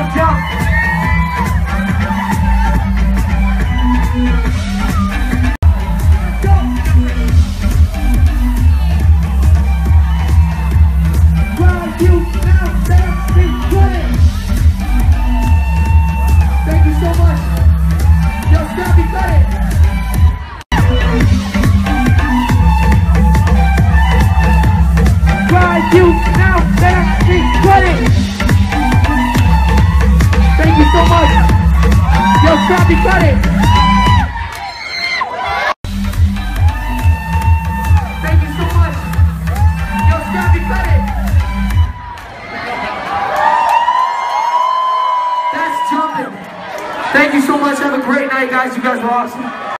jump. Thank you so much. Yo, Scrappy, cut it. Drive you now, back, cut it. Thank you so much. Yo, Scrappy, cut it. Thank you so much. Yo, Scrappy, cut it. That's jumping. Thank you so much. Have a great night, guys. You guys were awesome.